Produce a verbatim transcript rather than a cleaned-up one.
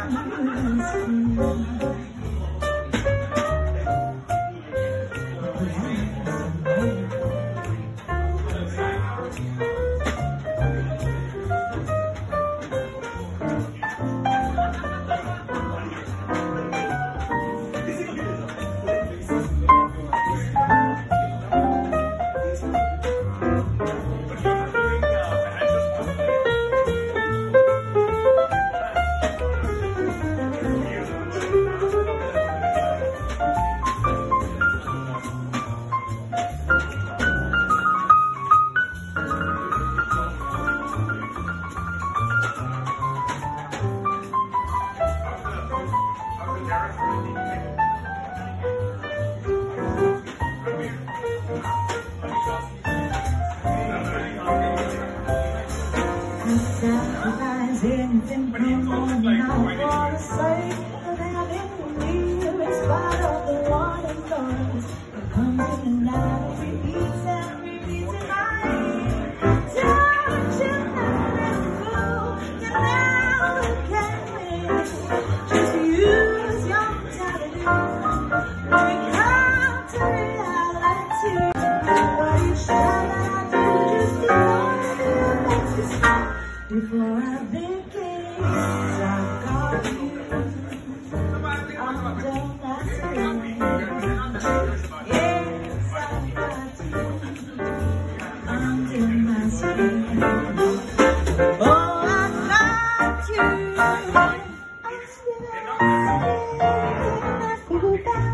Sacrifice anything come on now for the sake of having me in spite of the one and noise that comes in the night, repeats and repeats in my ear. Don't you let it go, you never can win. Just use your mentality when we come to reality. But each time that I do, just ignore me, makes me stop. Before I begin, I got you under my skin. Yes, I got you under my skin. Oh, I got you. I'm still I could go back.